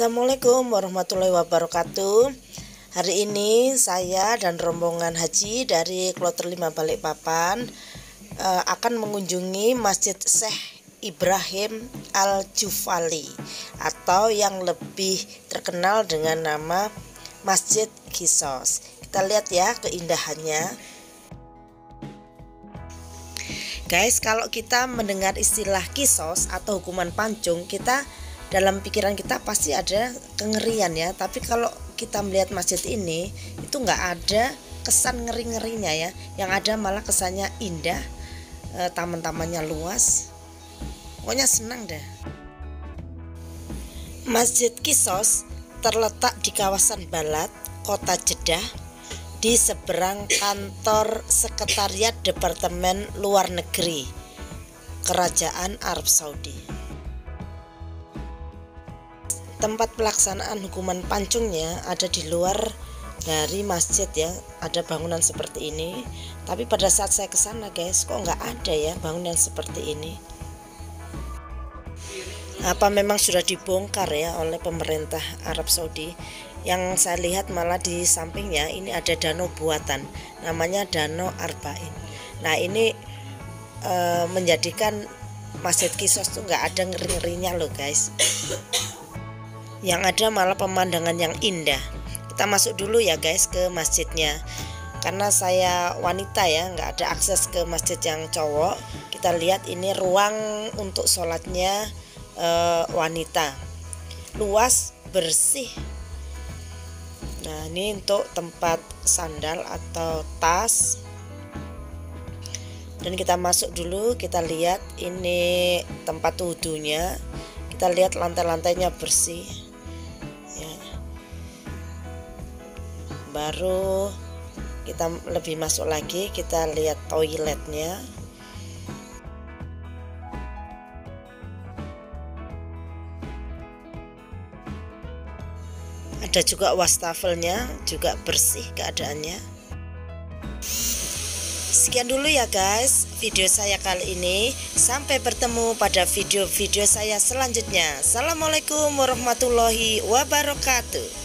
Assalamualaikum warahmatullahi wabarakatuh. Hari ini saya dan rombongan haji dari Kloter 5 Balikpapan akan mengunjungi Masjid Syekh Ibrahim Al-Jufali atau yang lebih terkenal dengan nama Masjid Qissos. Kita lihat ya keindahannya. Guys, kalau kita mendengar istilah Qissos atau hukuman pancung, dalam pikiran kita pasti ada kengerian ya. Tapi kalau kita melihat masjid ini, itu nggak ada kesan ngeri-ngerinya ya. Yang ada malah kesannya indah, taman-tamannya luas. Pokoknya senang deh. Masjid Qissos terletak di kawasan Balat, Kota Jeddah, di seberang kantor Sekretariat Departemen Luar Negeri Kerajaan Arab Saudi. Tempat pelaksanaan hukuman pancungnya ada di luar dari masjid ya, ada bangunan seperti ini. Tapi pada saat saya ke sana guys, kok nggak ada ya bangunan seperti ini. Apa memang sudah dibongkar ya oleh pemerintah Arab Saudi? Yang saya lihat malah di sampingnya ini ada danau buatan, namanya Danau Arba'in. Nah ini menjadikan Masjid Qissos tuh nggak ada ngeri-ngerinya loh guys. Yang ada malah pemandangan yang indah. Kita masuk dulu ya guys ke masjidnya. Karena saya wanita ya, nggak ada akses ke masjid yang cowok. Kita lihat ini ruang untuk sholatnya wanita. Luas, bersih. Nah ini untuk tempat sandal atau tas. Dan kita masuk dulu, kita lihat ini tempat wudhunya. Kita lihat lantai-lantainya bersih. Baru kita lebih masuk lagi, kita lihat toiletnya. Ada juga wastafelnya, juga bersih keadaannya. Sekian dulu ya guys video saya kali ini. Sampai bertemu pada video-video saya selanjutnya. Assalamualaikum warahmatullahi wabarakatuh.